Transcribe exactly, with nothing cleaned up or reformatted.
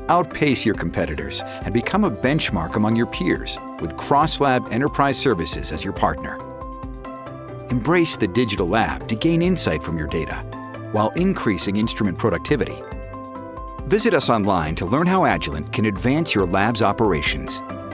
Outpace your competitors and become a benchmark among your peers with CrossLab Enterprise Services as your partner. Embrace the digital lab to gain insight from your data while increasing instrument productivity. Visit us online to learn how Agilent can advance your lab's operations.